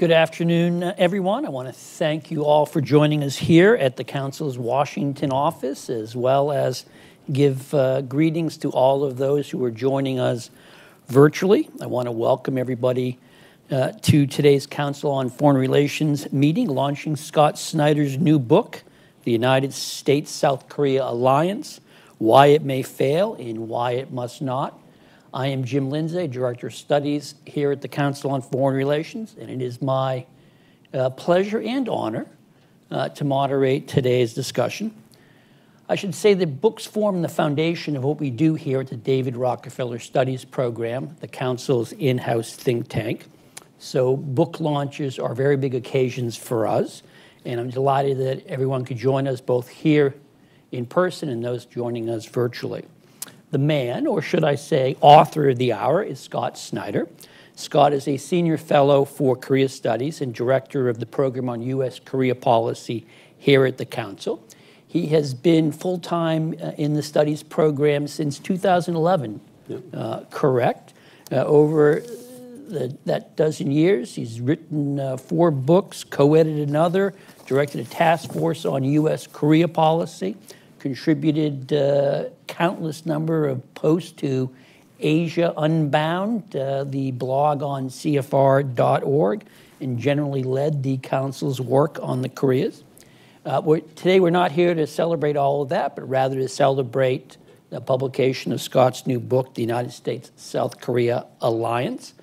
Good afternoon, everyone. I want to thank you all for joining us here at the Council's Washington office, as well as give greetings to all of those who are joining us virtually. I want to welcome everybody to today's Council on Foreign Relations meeting, launching Scott Snyder's new book, The United States-South Korea Alliance, Why It May Fail and Why It Must Not. I am Jim Lindsay, Director of Studies here at the Council on Foreign Relations, and it is my pleasure and honor to moderate today's discussion. I should say that books form the foundation of what we do here at the David Rockefeller Studies Program, the Council's in-house think tank. So book launches are very big occasions for us, and I'm delighted that everyone could join us both here in person and those joining us virtually. The man, or should I say author of the hour, is Scott Snyder. Scott is a senior fellow for Korea Studies and director of the program on U.S.-Korea policy here at the Council. He has been full-time in the studies program since 2011, correct? Over that dozen years, he's written 4 books, co-edited another, directed a task force on U.S.-Korea policy, contributed countless number of posts to Asia Unbound, the blog on CFR.org, and generally led the Council's work on the Koreas. Today we're not here to celebrate all of that, but rather to celebrate the publication of Scott's new book, The United States-South Korea Alliance.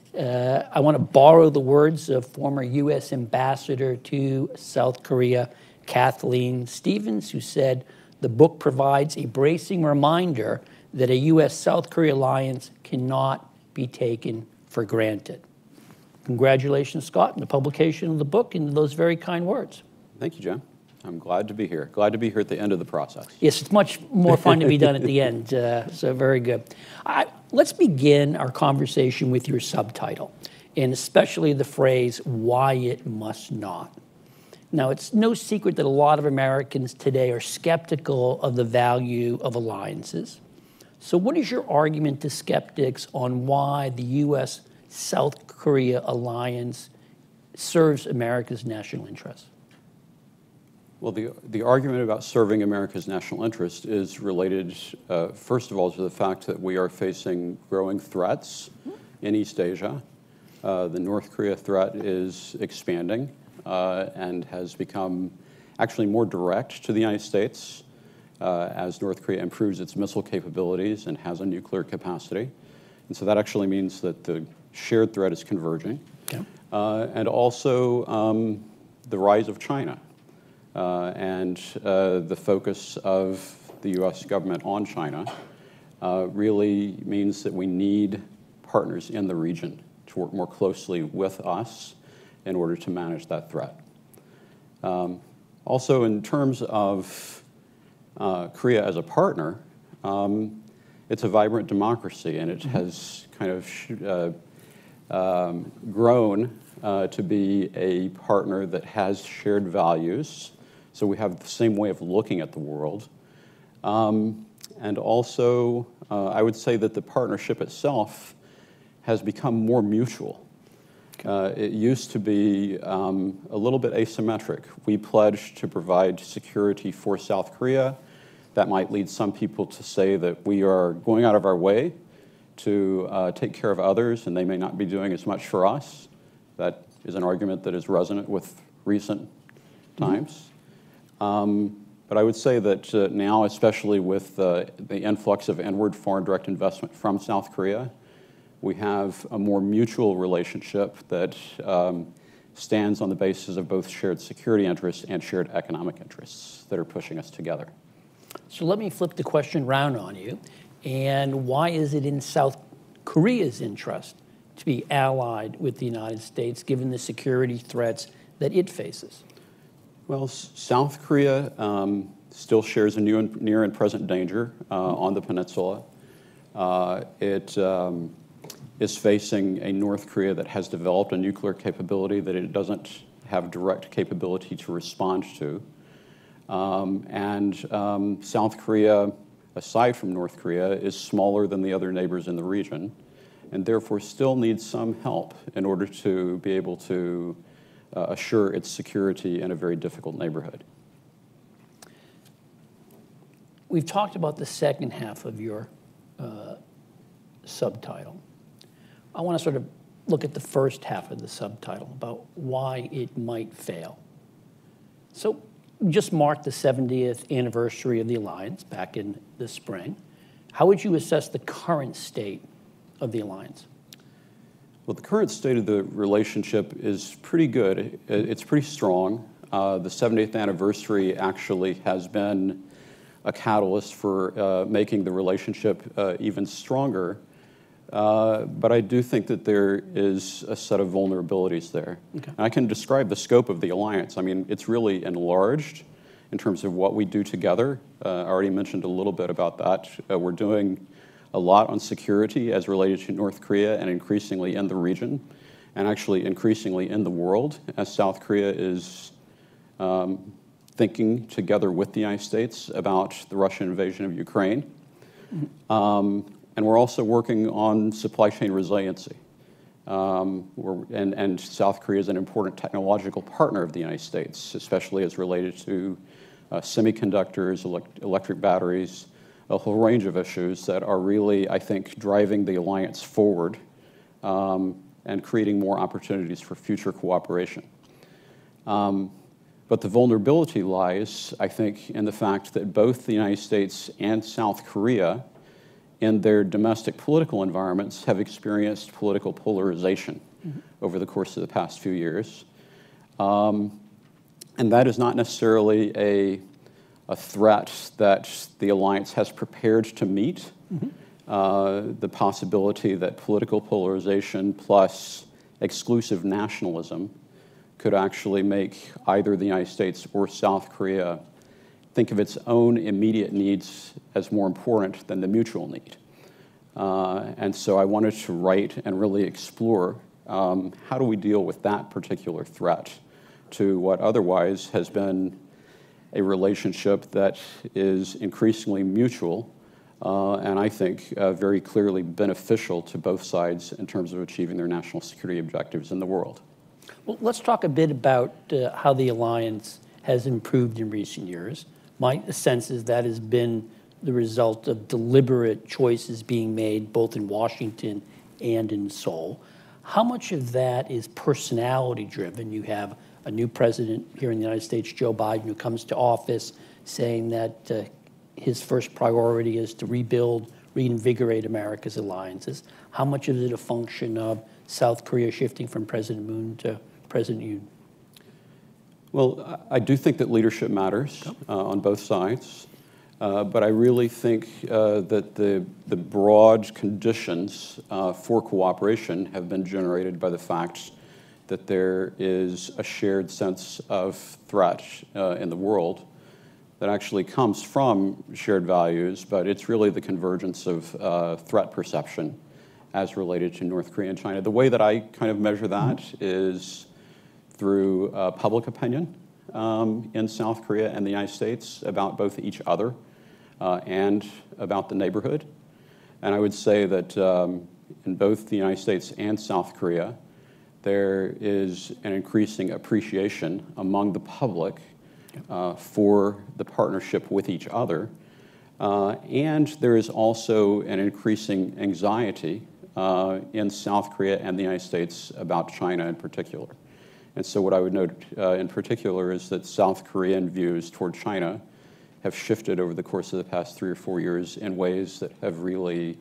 I want to borrow the words of former U.S. Ambassador to South Korea, Kathleen Stevens, who said, "The book provides a bracing reminder that a U.S.-South Korea alliance cannot be taken for granted." Congratulations, Scott, on the publication of the book and those very kind words. Thank you, Jim. I'm glad to be here. Glad to be here at the end of the process. Yes, it's much more fun to be done at the end, so very good. Let's begin our conversation with your subtitle, and especially the phrase, "Why It Must Not." Now, it's no secret that a lot of Americans today are skeptical of the value of alliances. So what is your argument to skeptics on why the U.S.-South Korea alliance serves America's national interests? Well, the argument about serving America's national interest is related, first of all, to the fact that we are facing growing threats in East Asia. The North Korea threat is expanding. And has become actually more direct to the United States as North Korea improves its missile capabilities and has a nuclear capacity. And so that actually means that the shared threat is converging. Okay. And also the rise of China and the focus of the U.S. government on China really means that we need partners in the region to work more closely with us in order to manage that threat. Also, in terms of Korea as a partner, it's a vibrant democracy, and it has kind of grown to be a partner that has shared values. So we have the same way of looking at the world. And also, I would say that the partnership itself has become more mutual. It used to be a little bit asymmetric. We pledged to provide security for South Korea. That might lead some people to say that we are going out of our way to take care of others, and they may not be doing as much for us. That is an argument that is resonant with recent times. But I would say that now, especially with the influx of inward foreign direct investment from South Korea, we have a more mutual relationship that stands on the basis of both shared security interests and shared economic interests that are pushing us together. So let me flip the question round on you. And why is it in South Korea's interest to be allied with the United States, given the security threats that it faces? Well, South Korea still shares a near and present danger on the peninsula. It is facing a North Korea that has developed a nuclear capability that it doesn't have direct capability to respond to. South Korea, aside from North Korea, is smaller than the other neighbors in the region. and therefore still needs some help in order to be able to assure its security in a very difficult neighborhood. We've talked about the second half of your subtitle. I want to sort of look at the first half of the subtitle about why it might fail. So we just marked the 70th anniversary of the alliance back in the spring. How would you assess the current state of the alliance? Well, the current state of the relationship is pretty good. It's pretty strong. The 70th anniversary actually has been a catalyst for making the relationship even stronger. But I do think that there is a set of vulnerabilities there. Okay. And I can describe the scope of the alliance. I mean, it's really enlarged in terms of what we do together. I already mentioned a little bit about that. We're doing a lot on security as related to North Korea and increasingly in the region, and actually increasingly in the world, as South Korea is thinking together with the United States about the Russian invasion of Ukraine. And we're also working on supply chain resiliency. And South Korea is an important technological partner of the United States, especially as related to semiconductors, electric batteries, a whole range of issues that are really, I think, driving the alliance forward and creating more opportunities for future cooperation. But the vulnerability lies, I think, in the fact that both the United States and South Korea in their domestic political environments have experienced political polarization over the course of the past few years. And that is not necessarily a threat that the alliance has prepared to meet. The possibility that political polarization plus exclusive nationalism could actually make either the United States or South Korea think of its own immediate needs as more important than the mutual need. And so I wanted to write and really explore how do we deal with that particular threat to what otherwise has been a relationship that is increasingly mutual and I think very clearly beneficial to both sides in terms of achieving their national security objectives in the world. Well, let's talk a bit about how the alliance has improved in recent years. My sense is that has been the result of deliberate choices being made both in Washington and in Seoul. How much of that is personality driven? You have a new president here in the United States, Joe Biden, who comes to office saying that his first priority is to rebuild, reinvigorate America's alliances. How much is it a function of South Korea shifting from President Moon to President Yoon? Well, I do think that leadership matters on both sides, but I really think that the broad conditions for cooperation have been generated by the fact that there is a shared sense of threat in the world that actually comes from shared values, but it's really the convergence of threat perception as related to North Korea and China. The way that I kind of measure that is through public opinion in South Korea and the United States about both each other and about the neighborhood. And I would say that in both the United States and South Korea, there is an increasing appreciation among the public for the partnership with each other. And there is also an increasing anxiety in South Korea and the United States about China in particular. And so what I would note in particular is that South Korean views toward China have shifted over the course of the past 3 or 4 years in ways that have really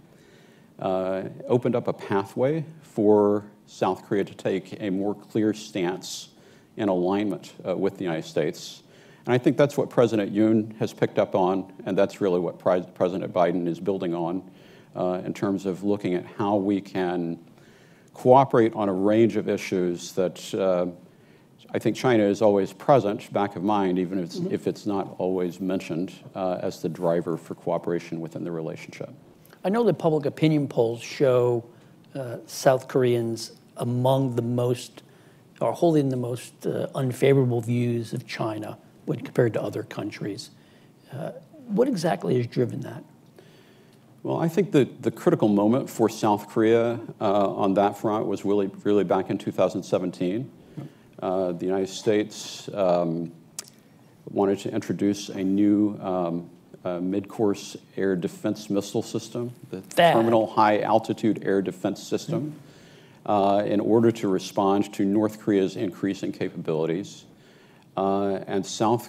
opened up a pathway for South Korea to take a more clear stance in alignment with the United States. And I think that's what President Yoon has picked up on, and that's really what President Biden is building on in terms of looking at how we can cooperate on a range of issues that I think China is always present, back of mind, even if it's not always mentioned as the driver for cooperation within the relationship. I know that public opinion polls show South Koreans among the most, or holding the most unfavorable views of China when compared to other countries. What exactly has driven that? Well, I think that the critical moment for South Korea on that front was really back in 2017. The United States wanted to introduce a new mid-course air defense missile system, the Terminal High Altitude Air Defense System, in order to respond to North Korea's increasing capabilities. And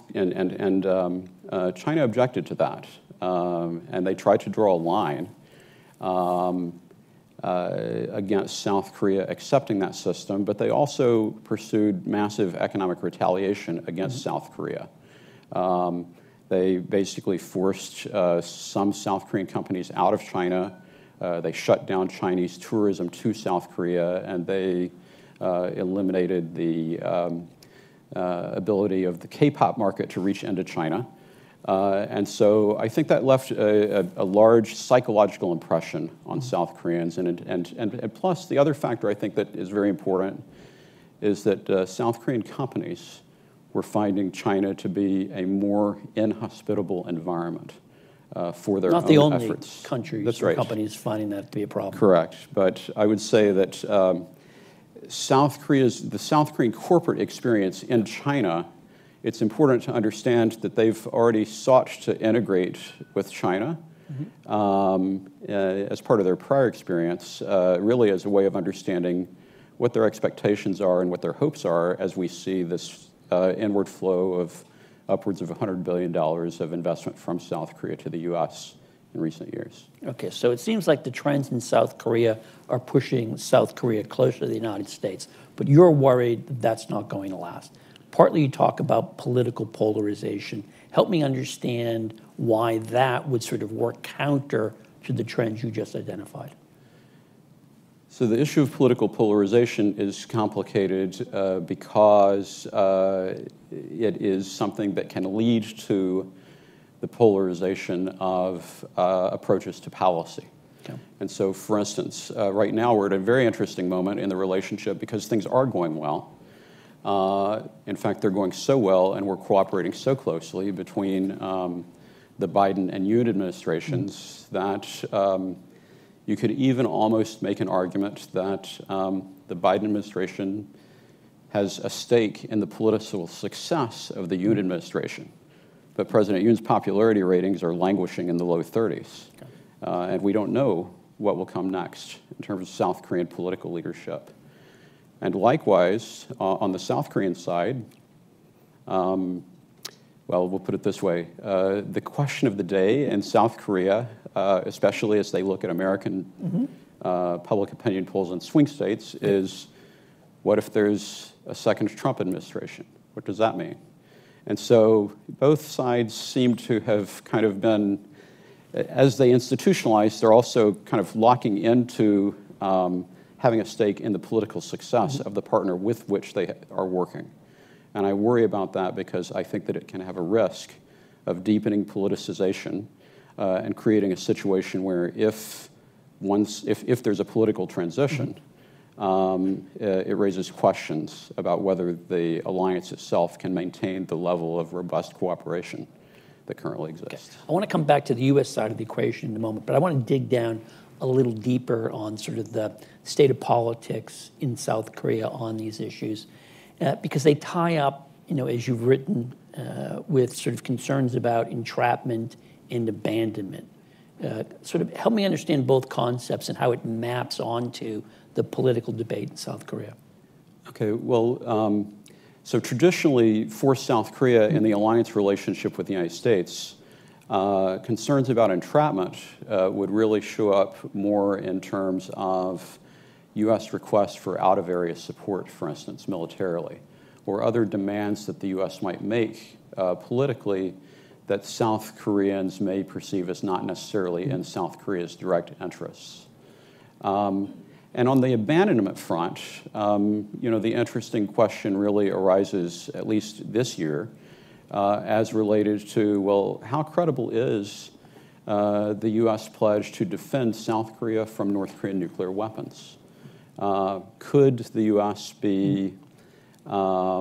China objected to that. And they tried to draw a line against South Korea accepting that system, but they also pursued massive economic retaliation against South Korea. They basically forced some South Korean companies out of China. They shut down Chinese tourism to South Korea, and they eliminated the ability of the K-pop market to reach into China. And so I think that left a large psychological impression on South Koreans. And plus, the other factor I think that is very important is that South Korean companies were finding China to be a more inhospitable environment for their own efforts. Not the only countries That's or right. companies finding that to be a problem. Correct. But I would say that the South Korean corporate experience in China, it's important to understand that they've already sought to integrate with China as part of their prior experience, really as a way of understanding what their expectations are and what their hopes are as we see this inward flow of upwards of $100 billion of investment from South Korea to the U.S. in recent years. Okay, so it seems like the trends in South Korea are pushing South Korea closer to the United States, but you're worried that that's not going to last. Partly you talk about political polarization. Help me understand why that would sort of work counter to the trends you just identified. So the issue of political polarization is complicated because it is something that can lead to the polarization of approaches to policy. Okay. And so, for instance, right now we're at a very interesting moment in the relationship because things are going well. In fact, they're going so well, and we're cooperating so closely between the Biden and Yoon administrations that you could even almost make an argument that the Biden administration has a stake in the political success of the Yoon administration. But President Yoon's popularity ratings are languishing in the low 30s. Okay. And we don't know what will come next in terms of South Korean political leadership. And likewise, on the South Korean side, well, we'll put it this way. The question of the day in South Korea, especially as they look at American public opinion polls in swing states, is what if there's a second Trump administration? What does that mean? And so both sides seem to have kind of been, as they institutionalize, they're also kind of locking into having a stake in the political success of the partner with which they are working. And I worry about that because I think that it can have a risk of deepening politicization and creating a situation where if there's a political transition, it raises questions about whether the alliance itself can maintain the level of robust cooperation that currently exists. Okay. I want to come back to the U.S. side of the equation in a moment, but I want to dig down a little deeper on sort of the state of politics in South Korea on these issues, because they tie up, as you've written, with sort of concerns about entrapment and abandonment. Sort of help me understand both concepts and how it maps onto the political debate in South Korea. Okay, well, so traditionally for South Korea in the alliance relationship with the United States, concerns about entrapment would really show up more in terms of U.S. requests for out-of-area support, for instance, militarily, or other demands that the U.S. might make politically that South Koreans may perceive as not necessarily in South Korea's direct interests. And on the abandonment front, the interesting question really arises, at least this year, as related to, well, how credible is the U.S. pledge to defend South Korea from North Korean nuclear weapons? Could the U.S. be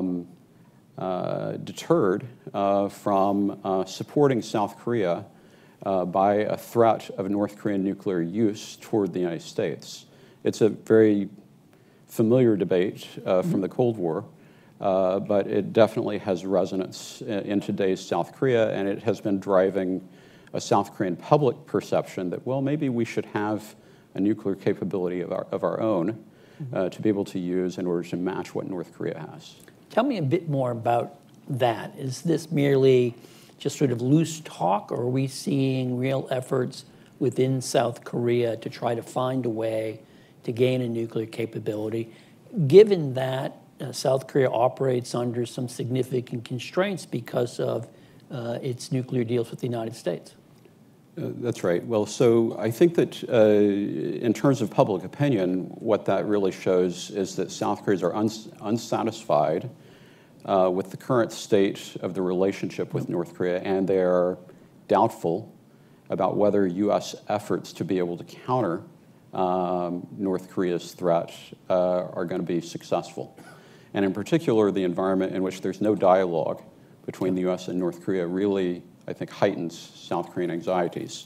deterred from supporting South Korea by a threat of North Korean nuclear use toward the United States. It's a very familiar debate from the Cold War, but it definitely has resonance in today's South Korea, and it has been driving a South Korean public perception that, well, maybe we should have a nuclear capability of our own to be able to use in order to match what North Korea has. Tell me a bit more about that. Is this merely just sort of loose talk, or are we seeing real efforts within South Korea to try to find a way to gain a nuclear capability, given that South Korea operates under some significant constraints because of its nuclear deals with the United States? That's right. Well, so I think that in terms of public opinion, what that really shows is that South Koreans are unsatisfied with the current state of the relationship with North Korea, and they are doubtful about whether U.S. efforts to be able to counter North Korea's threat are going to be successful. And in particular, the environment in which there's no dialogue between the U.S. and North Korea really, I think, heightens South Korean anxieties.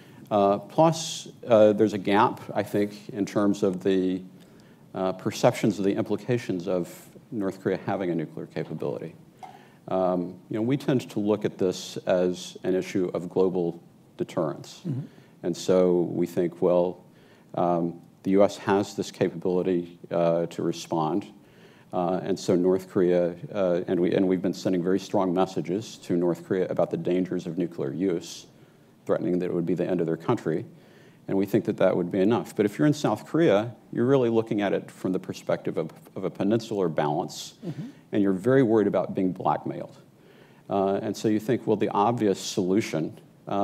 Plus, there's a gap, I think, in terms of the perceptions of the implications of North Korea having a nuclear capability. We tend to look at this as an issue of global deterrence. And so we think, well, the U.S. has this capability to respond. And so North Korea, and we've been sending very strong messages to North Korea about the dangers of nuclear use, threatening that it would be the end of their country. And we think that that would be enough. But if you're in South Korea, you're really looking at it from the perspective of a peninsular balance, and you're very worried about being blackmailed. And so you think, well, the obvious solution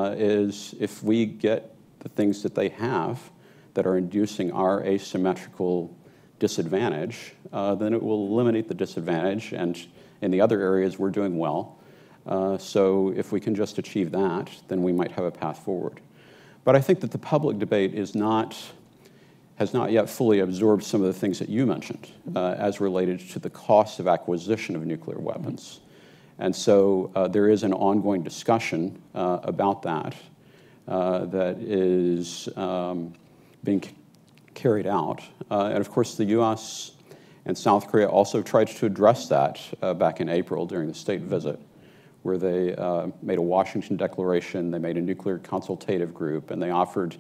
is if we get the things that they have that are inducing our asymmetrical disadvantage, then it will eliminate the disadvantage, and in the other areas we're doing well. So if we can just achieve that, then we might have a path forward. But I think that the public debate has not yet fully absorbed some of the things that you mentioned as related to the cost of acquisition of nuclear weapons. And so there is an ongoing discussion about that that is being carried out. And of course, the U.S. and South Korea also tried to address that back in April during the state visit, where they made a Washington declaration, they made a nuclear consultative group, and they offered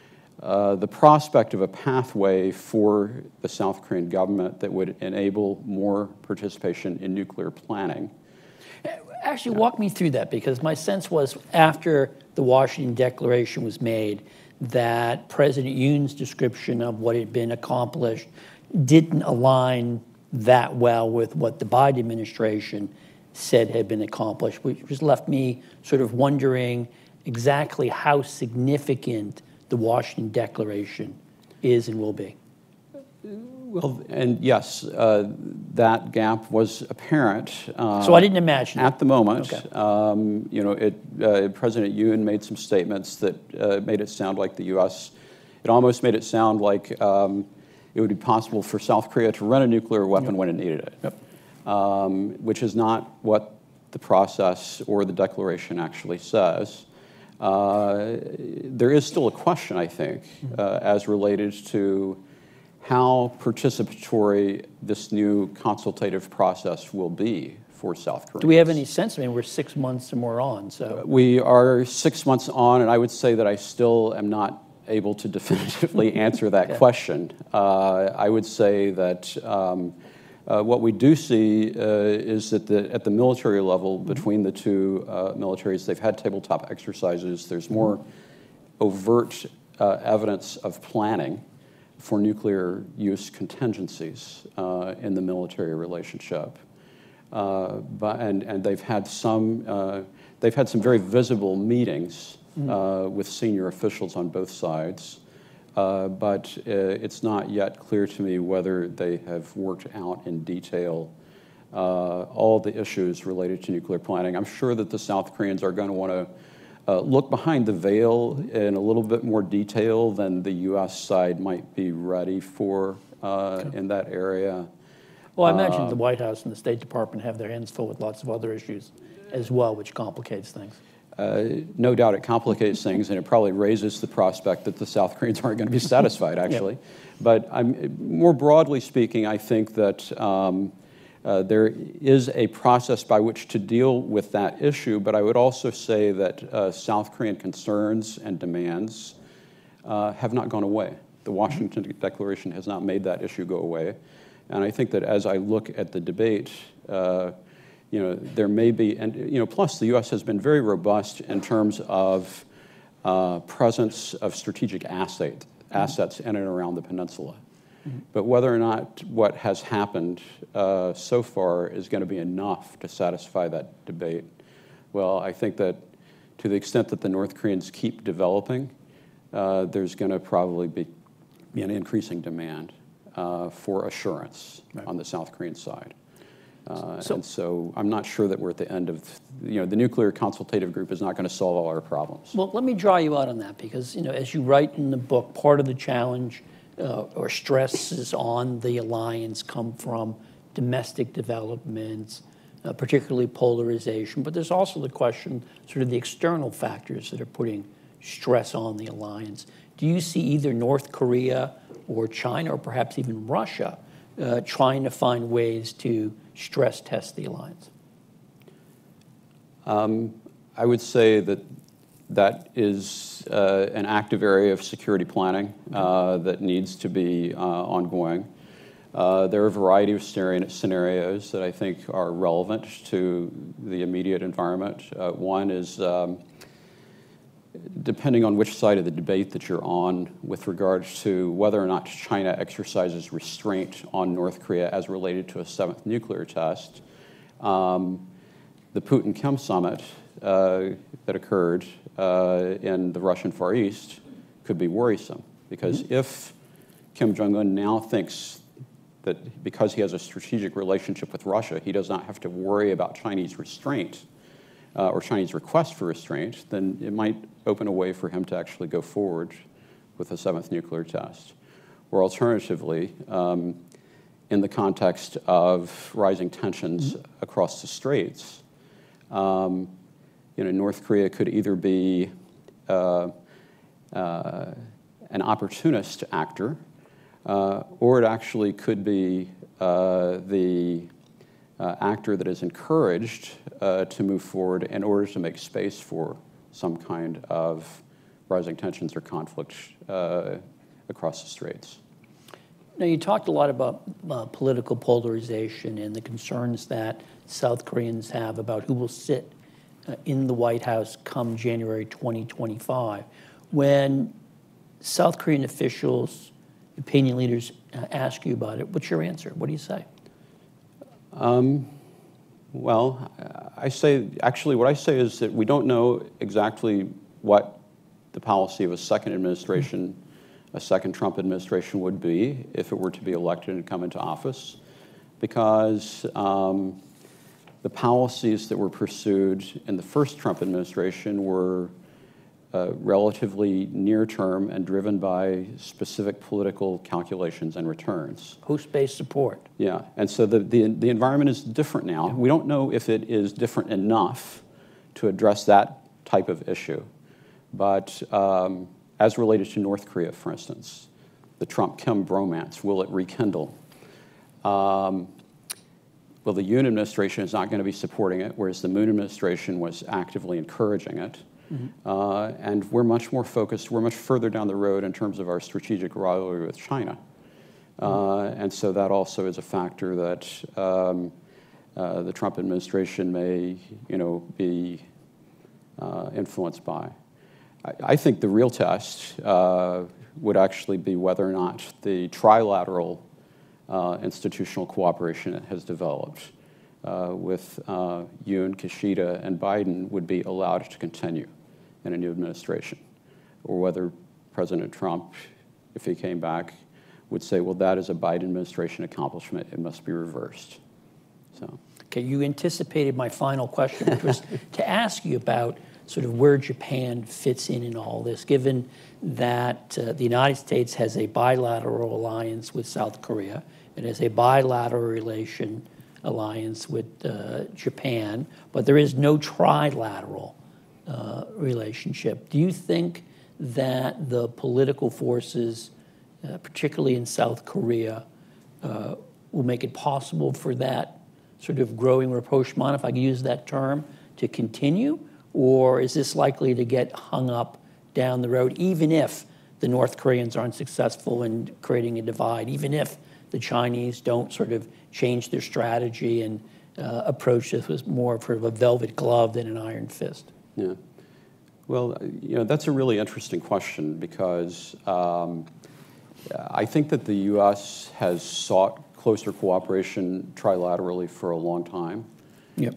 the prospect of a pathway for the South Korean government that would enable more participation in nuclear planning. Actually, walk me through that, because my sense was after the Washington Declaration was made that President Yoon's description of what had been accomplished didn't align that well with what the Biden administration said had been accomplished, which just left me sort of wondering exactly how significant the Washington Declaration is and will be. Well, and yes, that gap was apparent. So I didn't imagine at the moment. Okay. President Yoon made some statements that made it sound like the U.S. It almost made it sound like it would be possible for South Korea to run a nuclear weapon when it needed it, which is not what the process or the declaration actually says. There is still a question, I think, as related to how participatory this new consultative process will be for South Korea. Do we have any sense? I mean, we're 6 months or more on, so. We are 6 months on, and I would say that I still am not able to definitively answer that question. I would say that what we do see is that at the military level, between the two militaries, they've had tabletop exercises. There's more overt evidence of planning for nuclear use contingencies in the military relationship, and they've had some very visible meetings with senior officials on both sides, but it's not yet clear to me whether they have worked out in detail all the issues related to nuclear planning. I'm sure that the South Koreans are going to want to look behind the veil in a little bit more detail than the U.S. side might be ready for in that area. Well, I imagine the White House and the State Department have their hands full with lots of other issues as well, which complicates things. no doubt it complicates things, and it probably raises the prospect that the South Koreans aren't going to be satisfied, actually. Yep. But more broadly speaking, I think that there is a process by which to deal with that issue, but I would also say that South Korean concerns and demands have not gone away. The Washington Declaration has not made that issue go away. And I think that as I look at the debate, there may be, and plus the U.S. has been very robust in terms of presence of strategic assets in and around the peninsula. Mm-hmm. But whether or not what has happened so far is going to be enough to satisfy that debate, well, I think that to the extent that the North Koreans keep developing, there's going to probably be an increasing demand for assurance on the South Korean side. And so I'm not sure that we're at the end of, the nuclear consultative group is not going to solve all our problems. Well, let me draw you out on that because, as you write in the book, part of the challenge or stresses on the alliance come from domestic developments, particularly polarization, but there's also the question, sort of the external factors that are putting stress on the alliance. Do you see either North Korea or China or perhaps even Russia trying to find ways to stress test the alliance? I would say that is an active area of security planning that needs to be ongoing. There are a variety of scenarios that I think are relevant to the immediate environment. One is, depending on which side of the debate that you're on with regards to whether or not China exercises restraint on North Korea as related to a 7th nuclear test, the Putin-Kim summit that occurred in the Russian Far East could be worrisome because if Kim Jong-un now thinks that because he has a strategic relationship with Russia, he does not have to worry about Chinese restraint or Chinese request for restraint, then it might open a way for him to actually go forward with a 7th nuclear test. Or alternatively, in the context of rising tensions across the straits, North Korea could either be an opportunist actor, or it actually could be the actor that is encouraged to move forward in order to make space for some kind of rising tensions or conflict across the straits. Now, you talked a lot about political polarization and the concerns that South Koreans have about who will sit in the White House come January 2025. When South Korean officials, opinion leaders ask you about it, what's your answer? What do you say? Well, I say, actually what I say is that we don't know exactly what the policy of a second administration, a second Trump administration would be if it were to be elected and come into office, because the policies that were pursued in the first Trump administration were relatively near-term and driven by specific political calculations and returns. Host-based support. Yeah, and so the environment is different now. We don't know if it is different enough to address that type of issue. But as related to North Korea, for instance, the Trump-Kim bromance, will it rekindle? Well, the Yoon administration is not going to be supporting it, whereas the Moon administration was actively encouraging it. And we're much more focused, we're much further down the road in terms of our strategic rivalry with China. And so that also is a factor that the Trump administration may, be influenced by. I think the real test would actually be whether or not the trilateral institutional cooperation that has developed with Yoon, Kishida, and Biden would be allowed to continue in a new administration, or whether President Trump, if he came back, would say, well, that is a Biden administration accomplishment, it must be reversed. So. Okay, you anticipated my final question, which was to ask you about sort of where Japan fits in all this, given that the United States has a bilateral alliance with South Korea, it has a bilateral alliance with Japan, but there is no trilateral relationship. Do you think that the political forces, particularly in South Korea, will make it possible for that sort of growing rapprochement, if I could use that term, to continue? Or is this likely to get hung up down the road, even if the North Koreans aren't successful in creating a divide, even if the Chinese don't sort of change their strategy and approach this with more of a velvet glove than an iron fist? Yeah. Well, that's a really interesting question because I think that the U.S. has sought closer cooperation trilaterally for a long time. Yep.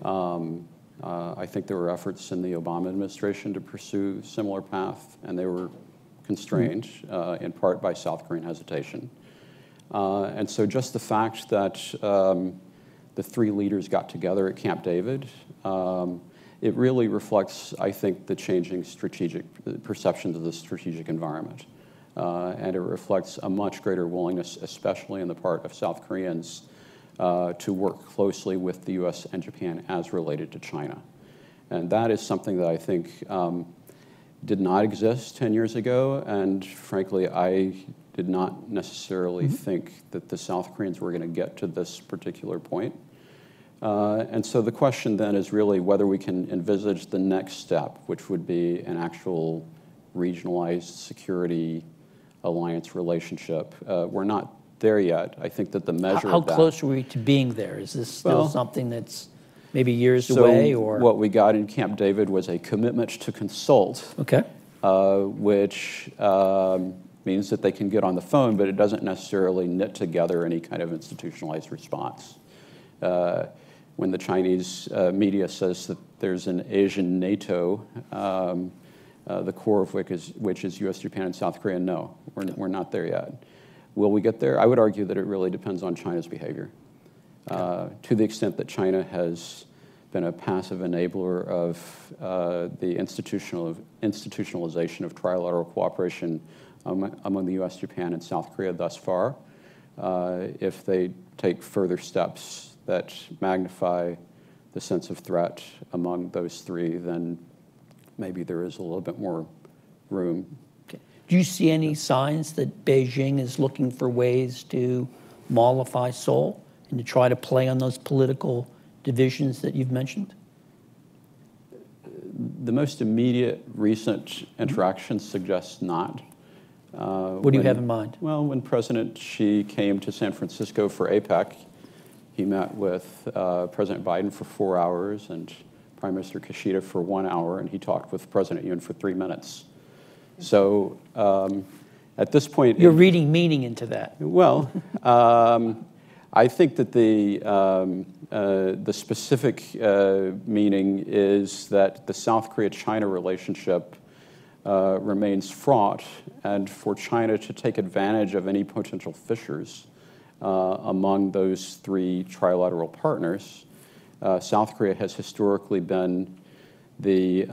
I think there were efforts in the Obama administration to pursue a similar path, and they were constrained in part by South Korean hesitation. And so just the fact that the three leaders got together at Camp David, it really reflects, I think, the changing strategic perceptions of the strategic environment. And it reflects a much greater willingness, especially on the part of South Koreans, to work closely with the U.S. and Japan as related to China. And that is something that I think did not exist 10 years ago, and frankly, I did not necessarily think that the South Koreans were going to get to this particular point. And so the question then is really whether we can envisage the next step, which would be an actual regionalized security alliance relationship. We're not there yet. I think that the measure How of that... close are we to being there? Is this still something that's maybe years away? Or what we got in Camp David was a commitment to consult, okay, which means that they can get on the phone, but it doesn't necessarily knit together any kind of institutionalized response. When the Chinese media says that there's an Asian NATO, the core of which is U.S., Japan, and South Korea, no, we're not there yet. Will we get there? I would argue that it really depends on China's behavior. To the extent that China has been a passive enabler of the institutionalization of trilateral cooperation among the U.S., Japan, and South Korea thus far, if they take further steps that magnify the sense of threat among those three, then maybe there is a little bit more room. Okay. Do you see any signs that Beijing is looking for ways to mollify Seoul and to try to play on those political divisions that you've mentioned? The most immediate recent interactions suggest not. What do you have in mind? Well, when President Xi came to San Francisco for APEC, he met with President Biden for 4 hours and Prime Minister Kishida for 1 hour, and he talked with President Yoon for 3 minutes. So at this point... You're reading meaning into that. Well, I think that the specific meaning is that the South Korea-China relationship remains fraught, and for China to take advantage of any potential fissures among those three trilateral partners, South Korea has historically been the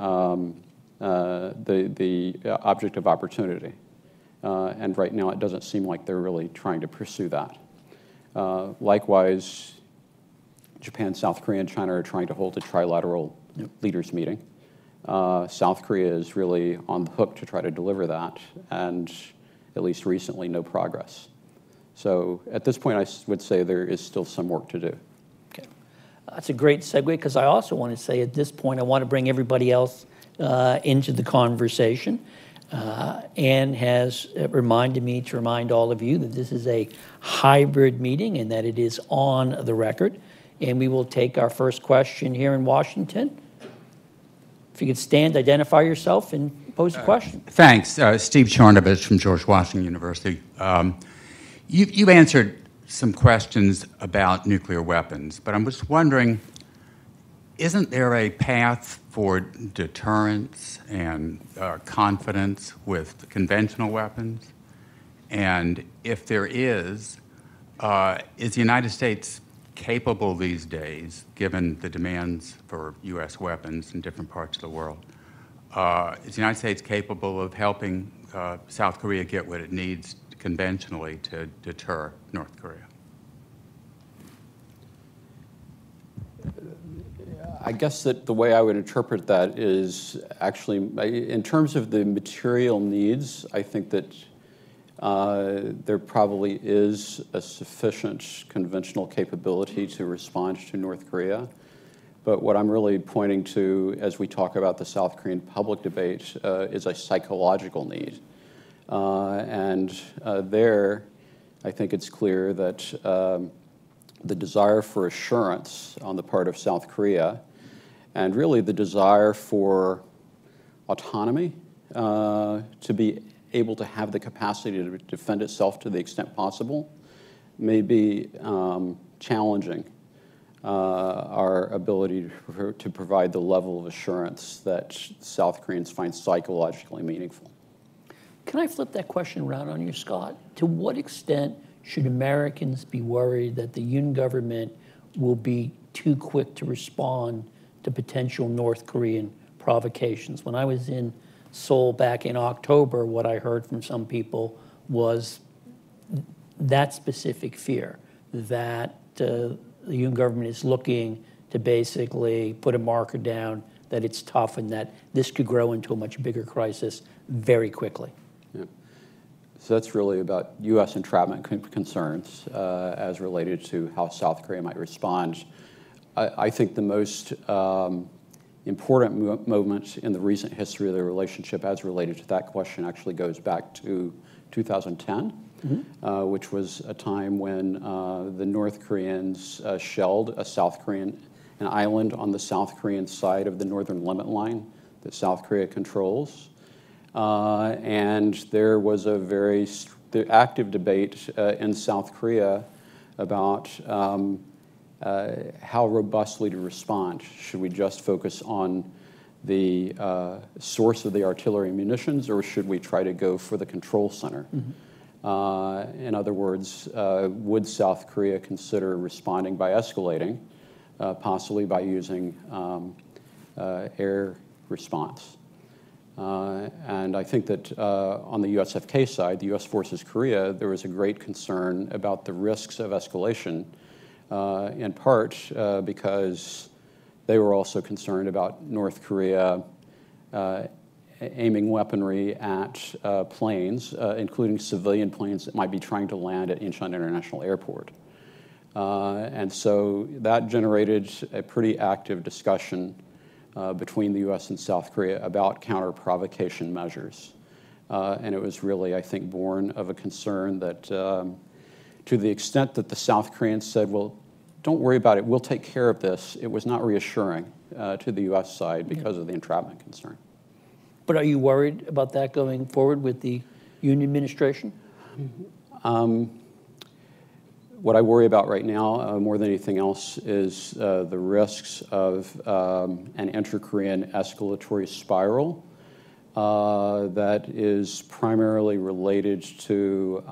object of opportunity. And right now it doesn't seem like they're really trying to pursue that. Likewise, Japan, South Korea, and China are trying to hold a trilateral leaders meeting. South Korea is really on the hook to try to deliver that, and at least recently, no progress. So at this point, I would say there is still some work to do. Okay. That's a great segue, because I also want to say at this point, I want to bring everybody else into the conversation. Anne has reminded me to remind all of you that this is a hybrid meeting and that it is on the record. And we will take our first question here in Washington. If you could stand, identify yourself, and pose a question. Thanks. Steve Charnovich from George Washington University. You've answered some questions about nuclear weapons, but I'm just wondering, isn't there a path for deterrence and confidence with conventional weapons? And if there is the United States capable these days, given the demands for U.S. weapons in different parts of the world, is the United States capable of helping South Korea get what it needs conventionally to deter North Korea? I guess that the way I would interpret that is actually, in terms of the material needs, I think that there probably is a sufficient conventional capability to respond to North Korea. But what I'm really pointing to as we talk about the South Korean public debate is a psychological need. There, I think it's clear that the desire for assurance on the part of South Korea, and really the desire for autonomy, to be able to have the capacity to defend itself to the extent possible, may be challenging our ability to provide the level of assurance that South Koreans find psychologically meaningful. Can I flip that question around on you, Scott? To what extent should Americans be worried that the Yoon government will be too quick to respond to potential North Korean provocations? When I was in Seoul back in October, what I heard from some people was that specific fear, that the Yoon government is looking to basically put a marker down, that it's tough, and that this could grow into a much bigger crisis very quickly. Yeah. So that's really about U.S. entrapment concerns as related to how South Korea might respond. I think the most important moment in the recent history of the relationship as related to that question actually goes back to 2010, which was a time when the North Koreans shelled an island on the South Korean side of the northern limit line that South Korea controls. And there was a very active debate in South Korea about how robustly to respond. Should we just focus on the source of the artillery munitions, or should we try to go for the control center? In other words, would South Korea consider responding by escalating, possibly by using air response? And I think that on the USFK side, the U.S. Forces Korea, there was a great concern about the risks of escalation, in part because they were also concerned about North Korea aiming weaponry at planes, including civilian planes that might be trying to land at Incheon International Airport. And so that generated a pretty active discussion between the U.S. and South Korea about counter-provocation measures. And it was really, I think, born of a concern that to the extent that the South Koreans said, well, don't worry about it, we'll take care of this, it was not reassuring to the U.S. side because of the entrapment concern. But are you worried about that going forward with the Yoon administration? What I worry about right now, more than anything else, is the risks of an inter-Korean escalatory spiral that is primarily related to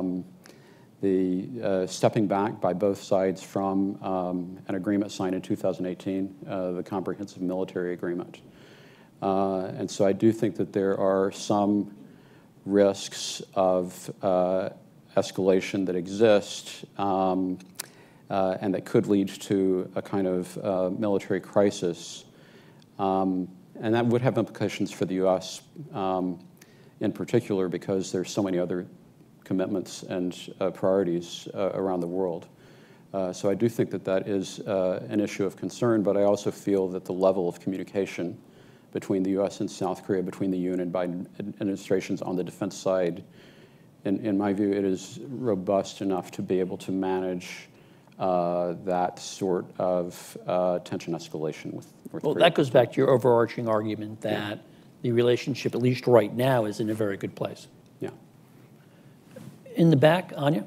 the stepping back by both sides from an agreement signed in 2018, the Comprehensive Military Agreement. And so I do think that there are some risks of escalation that exist and that could lead to a kind of military crisis. And that would have implications for the U.S. In particular because there's so many other commitments and priorities around the world. So I do think that that is an issue of concern, but I also feel that the level of communication between the U.S. and South Korea, between the Yoon and Biden administrations on the defense side, in my view, it is robust enough to be able to manage that sort of tension escalation with North Korea. Well, that goes back to your overarching argument that the relationship, at least right now, is in a very good place. Yeah. In the back, Anya?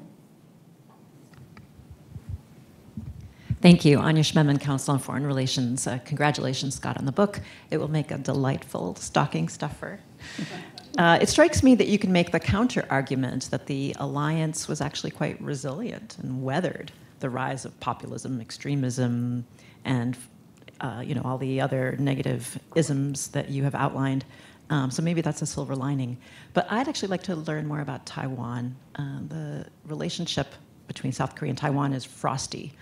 Thank you. Anya Schmemann, Council on Foreign Relations. Congratulations, Scott, on the book. It will make a delightful stocking stuffer. It strikes me that you can make the counter-argument that the alliance was actually quite resilient and weathered the rise of populism, extremism, and all the other negative isms that you have outlined. So maybe that's a silver lining. But I'd actually like to learn more about Taiwan. The relationship between South Korea and Taiwan is frosty.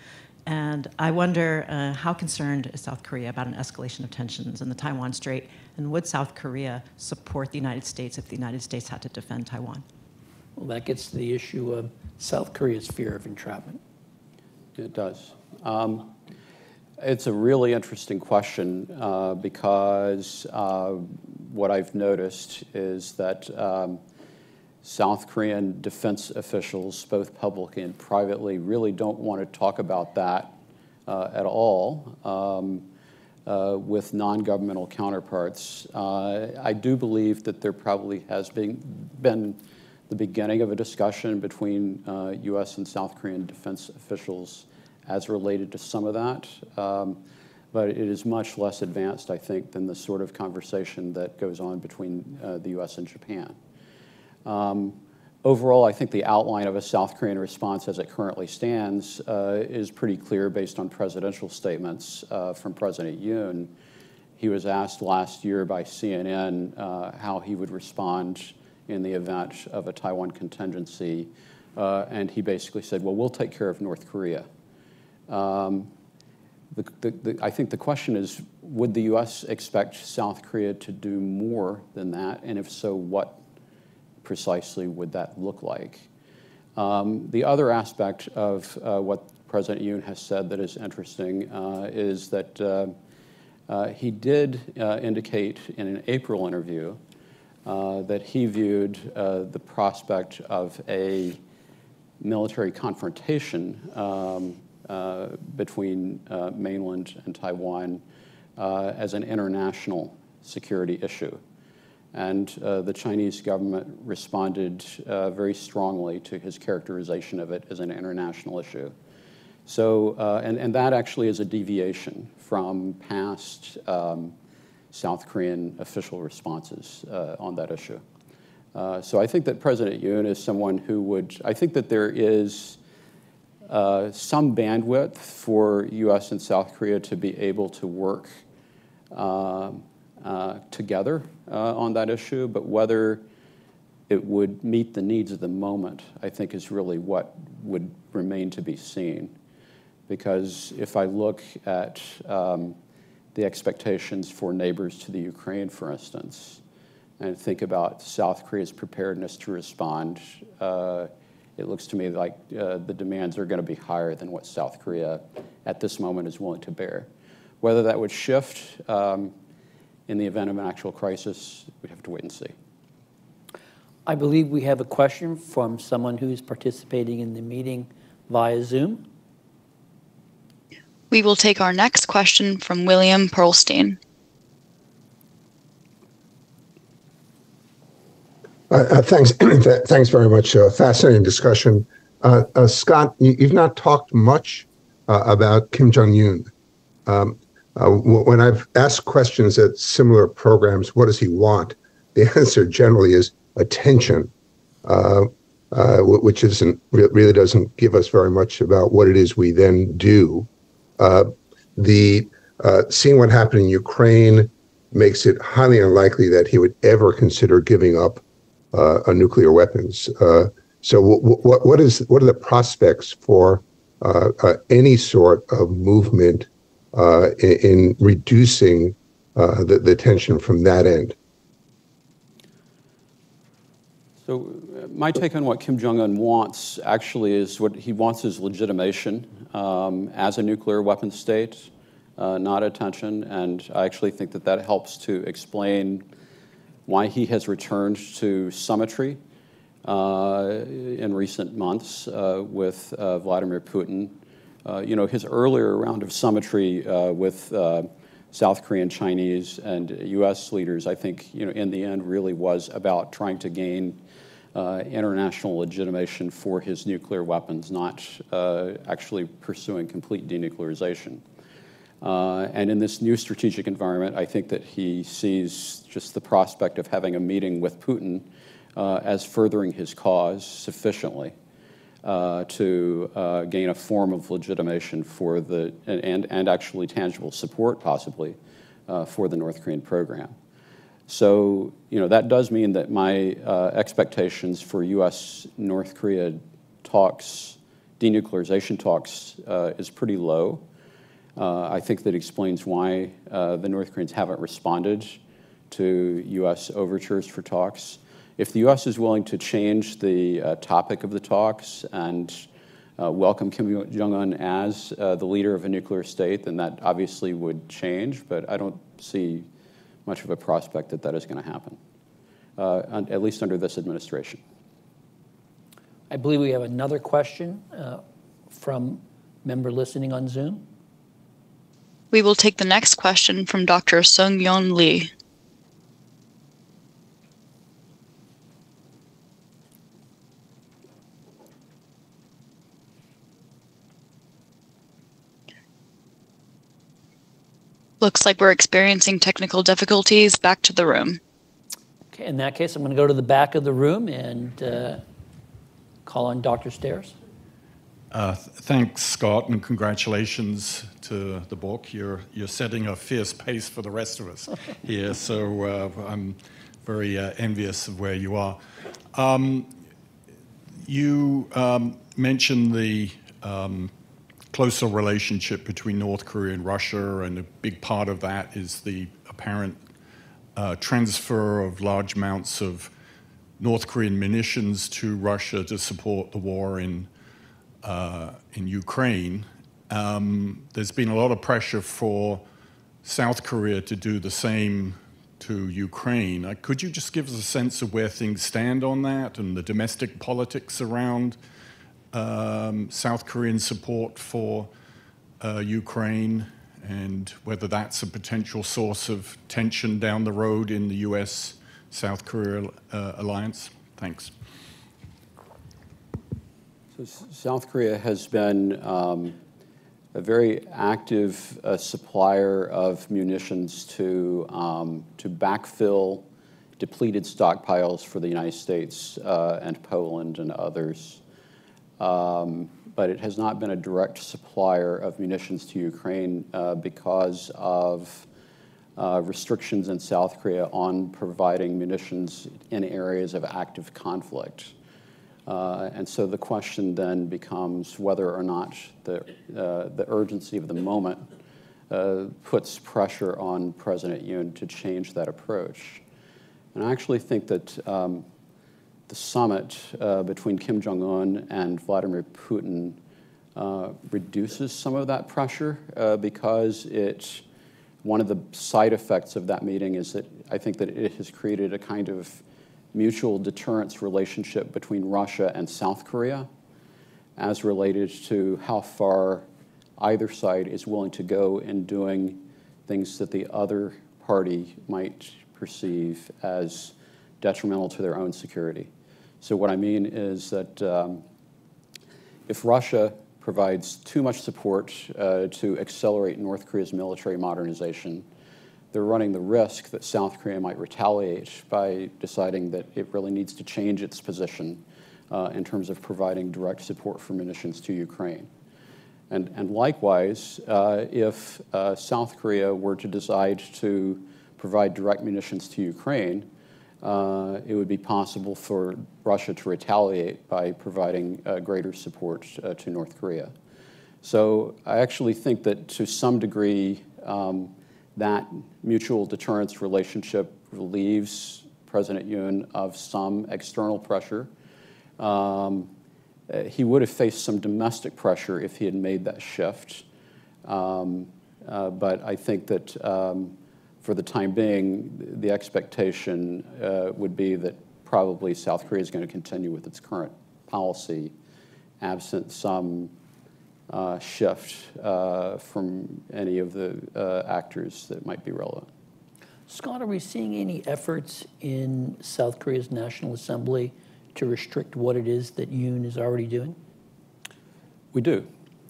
And I wonder how concerned is South Korea about an escalation of tensions in the Taiwan Strait, and would South Korea support the United States if the United States had to defend Taiwan? Well, that gets to the issue of South Korea's fear of entrapment. It does. It's a really interesting question because what I've noticed is that South Korean defense officials, both publicly and privately, really don't want to talk about that at all with non-governmental counterparts. I do believe that there probably has been the beginning of a discussion between U.S. and South Korean defense officials as related to some of that. But it is much less advanced, I think, than the sort of conversation that goes on between the U.S. and Japan. Overall, I think the outline of a South Korean response as it currently stands is pretty clear based on presidential statements from President Yoon. He was asked last year by CNN how he would respond in the event of a Taiwan contingency, and he basically said, well, we'll take care of North Korea. I think the question is, would the U.S. expect South Korea to do more than that? And if so, what precisely would that look like? The other aspect of what President Yoon has said that is interesting is that he did indicate in an April interview that he viewed the prospect of a military confrontation between mainland and Taiwan as an international security issue. And the Chinese government responded very strongly to his characterization of it as an international issue. So, and that actually is a deviation from past South Korean official responses on that issue. So I think that President Yoon is someone who would, I think that there is some bandwidth for U.S. and South Korea to be able to work together on that issue, but whether it would meet the needs of the moment, I think is really what would remain to be seen. Because if I look at the expectations for neighbors to the Ukraine, for instance, and think about South Korea's preparedness to respond, it looks to me like the demands are going to be higher than what South Korea at this moment is willing to bear. Whether that would shift in the event of an actual crisis, we'd have to wait and see. I believe we have a question from someone who's participating in the meeting via Zoom. We will take our next question from William Pearlstein. Thanks. Thanks very much. Fascinating discussion. Scott, you've not talked much about Kim Jong-un. When I've asked questions at similar programs, what does he want? The answer generally is attention, which really doesn't give us very much about what it is we then do. Seeing what happened in Ukraine makes it highly unlikely that he would ever consider giving up nuclear weapons. So what are the prospects for any sort of movement in reducing the tension from that end? So my take on what Kim Jong-un wants actually is what he wants is legitimation as a nuclear weapon state, not attention. And I actually think that that helps to explain why he has returned to symmetry in recent months with Vladimir Putin. His earlier round of symmetry with South Korean, Chinese, and U.S. leaders, I think, in the end really was about trying to gain international legitimation for his nuclear weapons, not actually pursuing complete denuclearization. And in this new strategic environment, I think that he sees just the prospect of having a meeting with Putin as furthering his cause sufficiently to gain a form of legitimation for and actually tangible support, possibly, for the North Korean program. So, that does mean that my expectations for U.S.-North Korea talks denuclearization talks is pretty low. I think that explains why the North Koreans haven't responded to U.S. overtures for talks. If the U.S. is willing to change the topic of the talks and welcome Kim Jong-un as the leader of a nuclear state, then that obviously would change, but I don't see much of a prospect that that is going to happen, at least under this administration. I believe we have another question from a member listening on Zoom. We will take the next question from Dr. Sung-Yeon Lee. Looks like we're experiencing technical difficulties. Back to the room. Okay, in that case, I'm going to go to the back of the room and call on Dr. Stairs. Thanks, Scott, and congratulations to the book. You're setting a fierce pace for the rest of us here, so I'm very envious of where you are. You mentioned the closer relationship between North Korea and Russia, and a big part of that is the apparent transfer of large amounts of North Korean munitions to Russia to support the war in Ukraine. There's been a lot of pressure for South Korea to do the same to Ukraine. Could you just give us a sense of where things stand on that and the domestic politics around South Korean support for Ukraine, and whether that's a potential source of tension down the road in the U.S.-South Korea alliance? Thanks. So South Korea has been a very active supplier of munitions to backfill depleted stockpiles for the United States and Poland and others. But it has not been a direct supplier of munitions to Ukraine because of restrictions in South Korea on providing munitions in areas of active conflict. And so the question then becomes whether or not the urgency of the moment puts pressure on President Yoon to change that approach. And I actually think that the summit between Kim Jong-un and Vladimir Putin reduces some of that pressure because one of the side effects of that meeting is that I think that it has created a kind of mutual deterrence relationship between Russia and South Korea as related to how far either side is willing to go in doing things that the other party might perceive as detrimental to their own security. So what I mean is that if Russia provides too much support to accelerate North Korea's military modernization, they're running the risk that South Korea might retaliate by deciding that it really needs to change its position in terms of providing direct support for munitions to Ukraine. And likewise, if South Korea were to decide to provide direct munitions to Ukraine, it would be possible for Russia to retaliate by providing greater support to North Korea. So I actually think that to some degree, that mutual deterrence relationship relieves President Yoon of some external pressure. He would have faced some domestic pressure if he had made that shift. But I think that for the time being, the expectation would be that probably South Korea is going to continue with its current policy, absent some shift from any of the actors that might be relevant. Scott, are we seeing any efforts in South Korea's National Assembly to restrict what it is that Yoon is already doing? We do.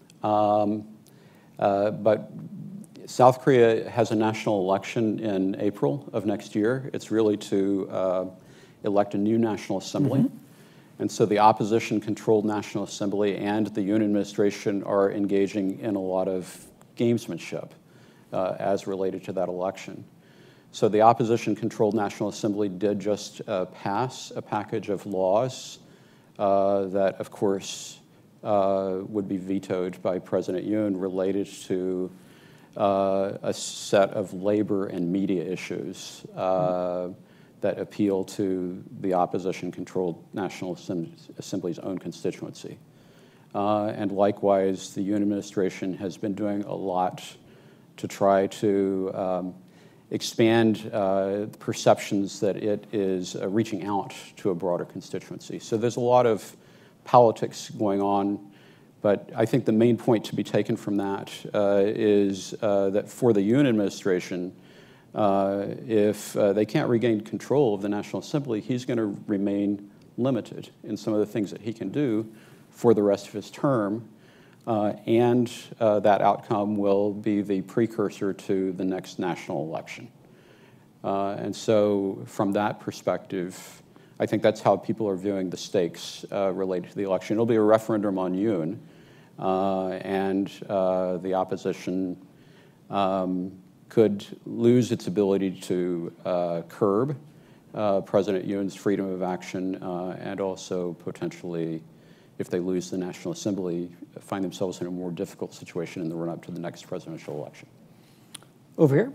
But South Korea has a national election in April of next year. It's really to elect a new National Assembly. Mm-hmm. And so the opposition-controlled National Assembly and the Yoon administration are engaging in a lot of gamesmanship as related to that election. So the opposition-controlled National Assembly did just pass a package of laws that, of course, would be vetoed by President Yoon related to a set of labor and media issues that appeal to the opposition-controlled National Assembly's own constituency. And likewise, the Yoon administration has been doing a lot to try to expand perceptions that it is reaching out to a broader constituency. So there's a lot of politics going on, but I think the main point to be taken from that is that for the Yoon administration, if they can't regain control of the National Assembly, he's going to remain limited in some of the things that he can do for the rest of his term, and that outcome will be the precursor to the next national election. And so from that perspective, I think that's how people are viewing the stakes related to the election. It'll be a referendum on Yoon, and the opposition could lose its ability to curb President Yoon's freedom of action, and also potentially, if they lose the National Assembly, find themselves in a more difficult situation in the run-up to the next presidential election. Over here.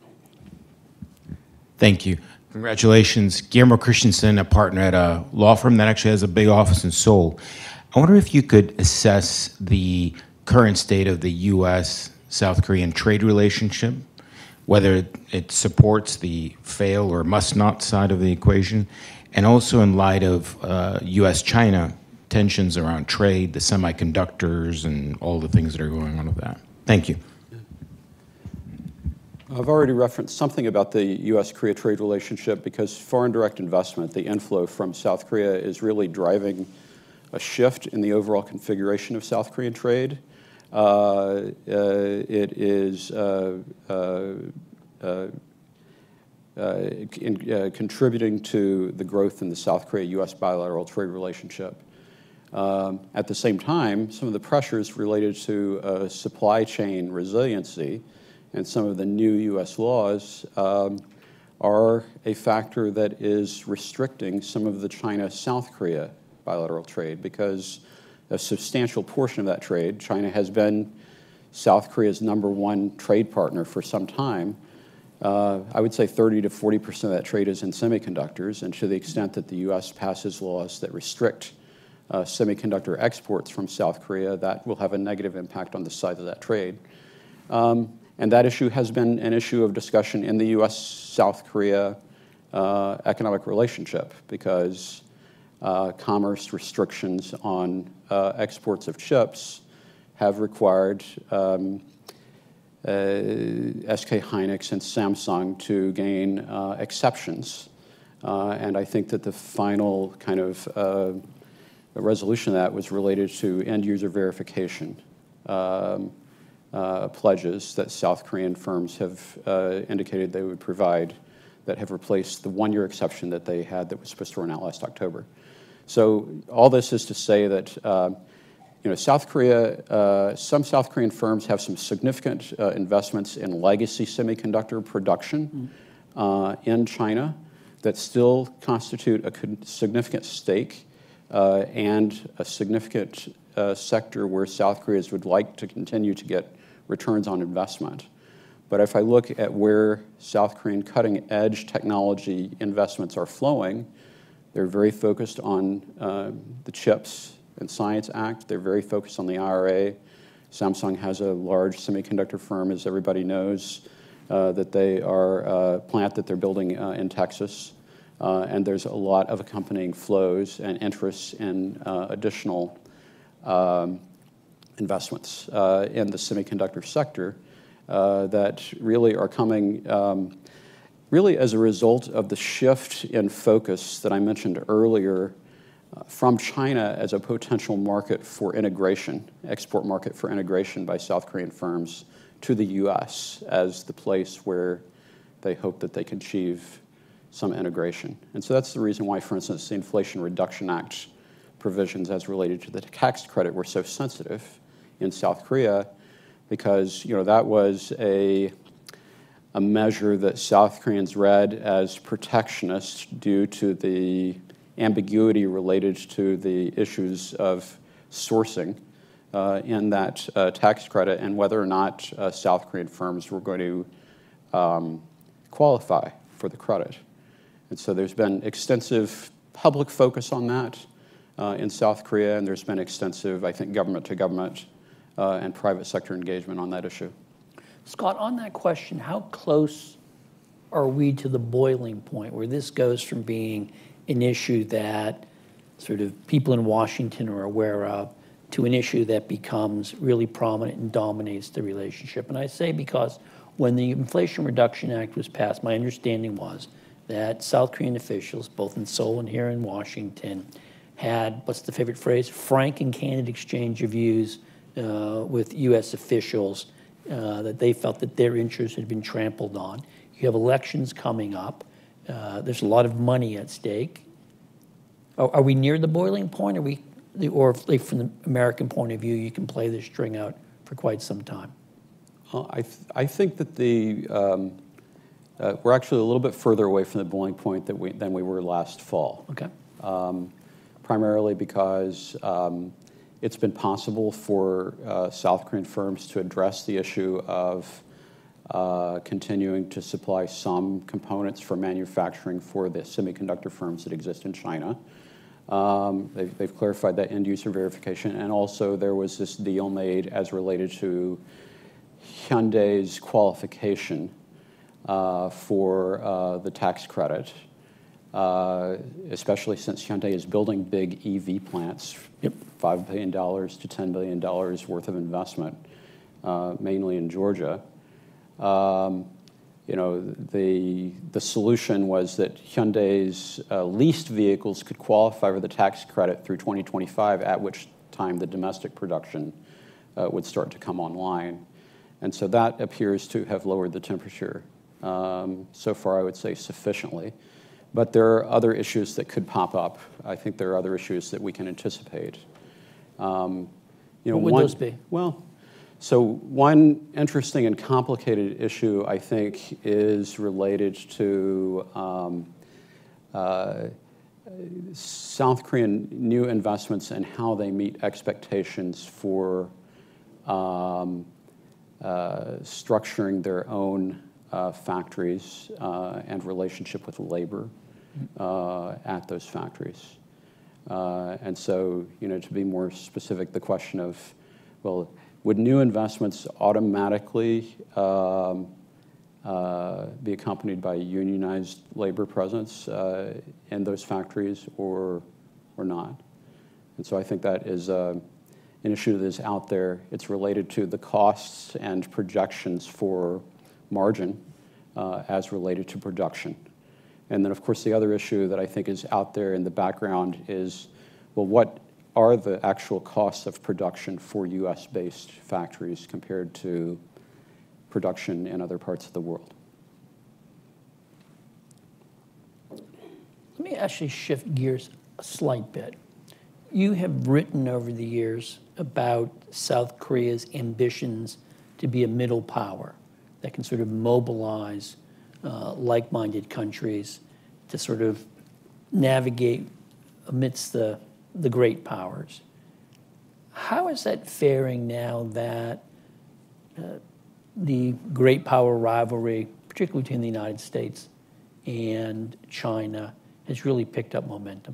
Thank you. Congratulations. Guillermo Christensen, a partner at a law firm that actually has a big office in Seoul. I wonder if you could assess the current state of the U.S.-South Korean trade relationship, whether it supports the fail or must not side of the equation, and also in light of U.S.-China tensions around trade, the semiconductors, and all the things that are going on with that. Thank you. I've already referenced something about the U.S.-Korea trade relationship because foreign direct investment, the inflow from South Korea, is really driving a shift in the overall configuration of South Korean trade. It is contributing to the growth in the South Korea-U.S. bilateral trade relationship. At the same time, some of the pressures related to supply chain resiliency and some of the new U.S. laws are a factor that is restricting some of the China-South Korea bilateral trade, because a substantial portion of that trade, China has been South Korea's #1 trade partner for some time. I would say 30 to 40% of that trade is in semiconductors, and to the extent that the U.S. passes laws that restrict semiconductor exports from South Korea, that will have a negative impact on the size of that trade. And that issue has been an issue of discussion in the U.S.-South Korea economic relationship, because commerce restrictions on exports of chips have required SK Hynix and Samsung to gain exceptions. And I think that the final kind of resolution of that was related to end-user verification pledges that South Korean firms have indicated they would provide, that have replaced the one-year exception that they had that was supposed to run out last October. So all this is to say that South Korea, some South Korean firms have some significant investments in legacy semiconductor production in China that still constitute a significant stake and a significant sector where South Koreans would like to continue to get returns on investment. But if I look at where South Korean cutting-edge technology investments are flowing, they're very focused on the CHIPS and Science Act. They're very focused on the IRA. Samsung has a large semiconductor firm, as everybody knows, that they are a plant that they're building in Texas. And there's a lot of accompanying flows and interests in additional investments in the semiconductor sector that really are coming really as a result of the shift in focus that I mentioned earlier from China as a potential market for integration, export market for integration by South Korean firms, to the U.S. as the place where they hope that they can achieve some integration. And so that's the reason why, for instance, the Inflation Reduction Act provisions as related to the tax credit were so sensitive in South Korea, because that was a measure that South Koreans read as protectionist due to the ambiguity related to the issues of sourcing in that tax credit and whether or not South Korean firms were going to qualify for the credit. And so there's been extensive public focus on that in South Korea, and there's been extensive, I think, government-to-government and private sector engagement on that issue. Scott, on that question, how close are we to the boiling point where this goes from being an issue that sort of people in Washington are aware of to an issue that becomes really prominent and dominates the relationship? And I say because when the Inflation Reduction Act was passed, my understanding was that South Korean officials, both in Seoul and here in Washington, had, what's the favorite phrase, frank and candid exchange of views with U.S. officials, that they felt that their interests had been trampled on. You have elections coming up. There's a lot of money at stake. Are we near the boiling point? Or like from the American point of view, you can play this string out for quite some time? I think that we're actually a little bit further away from the boiling point than we were last fall. Okay. Primarily because it's been possible for South Korean firms to address the issue of continuing to supply some components for manufacturing for the semiconductor firms that exist in China. They've clarified that end-user verification, and also there was this deal made as related to Hyundai's qualification for the tax credit, especially since Hyundai is building big EV plants, $5 billion to $10 billion worth of investment, mainly in Georgia. You know, the solution was that Hyundai's leased vehicles could qualify for the tax credit through 2025, at which time the domestic production would start to come online. And so that appears to have lowered the temperature. So far, I would say sufficiently. But there are other issues that could pop up. I think there are other issues that we can anticipate. What would those be? Well, so one interesting and complicated issue, I think, is related to South Korean new investments and how they meet expectations for structuring their own factories and relationship with labor at those factories. And so, to be more specific, the question of, well, would new investments automatically be accompanied by unionized labor presence in those factories or not? And so I think that is an issue that is out there. It's related to the costs and projections for margin as related to production. And then, of course, the other issue that I think is out there in the background is, well, what are the actual costs of production for U.S.-based factories compared to production in other parts of the world? Let me actually shift gears a slight bit. You have written over the years about South Korea's ambitions to be a middle power that can sort of mobilize like-minded countries to sort of navigate amidst the great powers. How is that faring now that the great power rivalry, particularly between the United States and China, has really picked up momentum?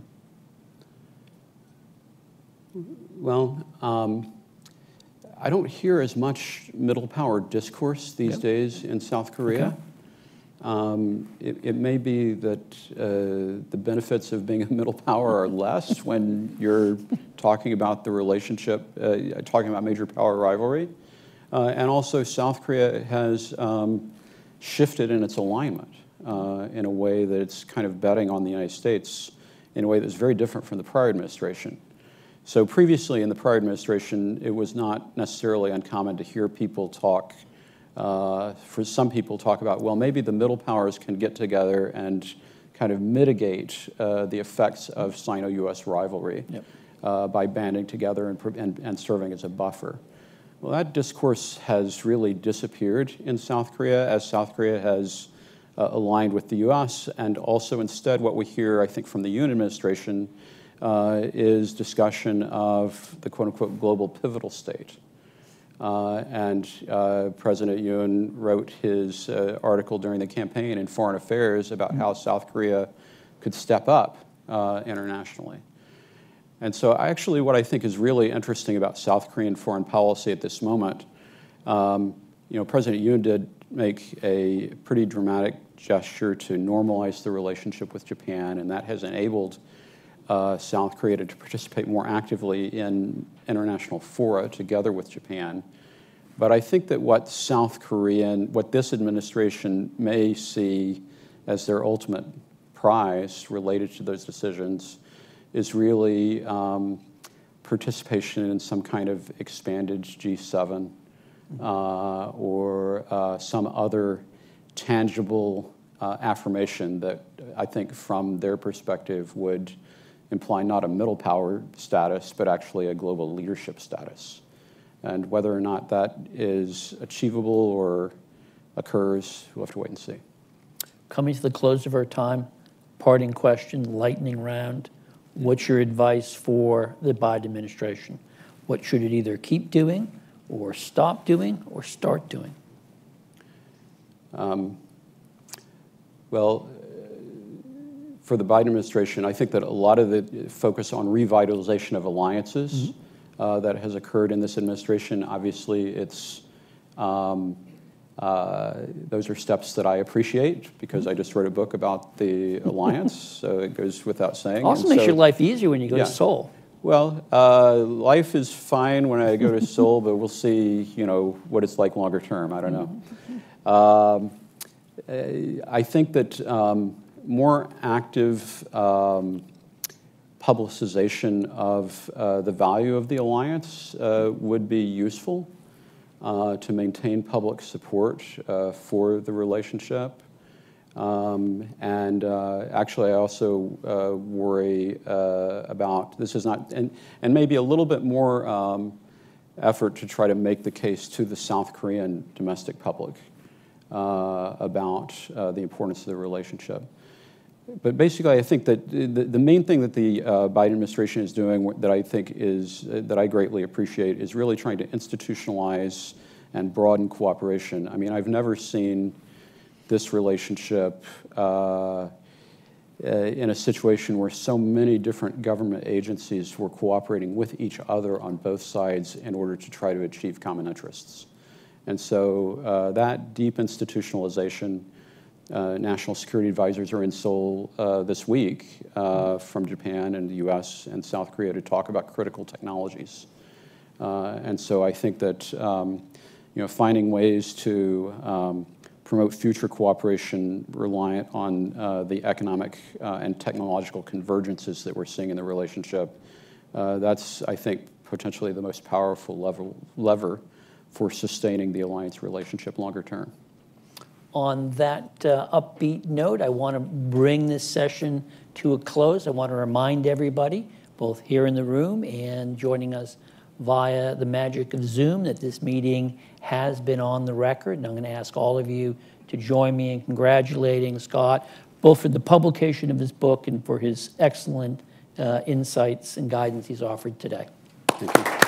Well, I don't hear as much middle power discourse these days in South Korea. Okay. It may be that the benefits of being a middle power are less when you're talking about the relationship, talking about major power rivalry. And also South Korea has shifted in its alignment in a way that it's kind of betting on the United States in a way that's very different from the prior administration. So previously in the prior administration, it was not necessarily uncommon to hear people talk, for some people talk about, well, maybe the middle powers can get together and kind of mitigate the effects of Sino-US rivalry by banding together and serving as a buffer. Well, that discourse has really disappeared in South Korea as South Korea has aligned with the US, and also instead what we hear, I think, from the Yoon administration is discussion of the quote-unquote global pivotal state. And President Yoon wrote his article during the campaign in Foreign Affairs about how South Korea could step up internationally. And so actually what I think is really interesting about South Korean foreign policy at this moment, President Yoon did make a pretty dramatic gesture to normalize the relationship with Japan, and that has enabled South Korea to participate more actively in international fora together with Japan. But I think that what this administration may see as their ultimate prize related to those decisions is really participation in some kind of expanded G7 or some other tangible affirmation that I think from their perspective would imply not a middle power status, but actually a global leadership status. And whether or not that is achievable or occurs, we'll have to wait and see. Coming to the close of our time, parting question, lightning round. What's your advice for the Biden administration? What should it either keep doing or stop doing or start doing? Well, for the Biden administration, I think that a lot of the focus on revitalization of alliances that has occurred in this administration, obviously it's those are steps that I appreciate because I just wrote a book about the alliance, so it goes without saying. Also makes your life easier when you go to Seoul. Well, life is fine when I go to Seoul, but we'll see, what it's like longer term. I don't know. I think that more active publicization of the value of the alliance would be useful to maintain public support for the relationship. Actually, I also worry about, this is not, and maybe a little bit more effort to try to make the case to the South Korean domestic public about the importance of the relationship. But basically, I think that the main thing that the Biden administration is doing that I think that I greatly appreciate is really trying to institutionalize and broaden cooperation. I mean, I've never seen this relationship in a situation where so many different government agencies were cooperating with each other on both sides in order to try to achieve common interests. And so that deep institutionalization, national security advisors are in Seoul this week from Japan and the US and South Korea to talk about critical technologies. And so I think that finding ways to promote future cooperation reliant on the economic and technological convergences that we're seeing in the relationship, that's, I think, potentially the most powerful lever for sustaining the alliance relationship longer term. On that upbeat note, I want to bring this session to a close. I want to remind everybody, both here in the room and joining us via the magic of Zoom, that this meeting has been on the record. And I'm going to ask all of you to join me in congratulating Scott, both for the publication of his book and for his excellent insights and guidance he's offered today. Thank you.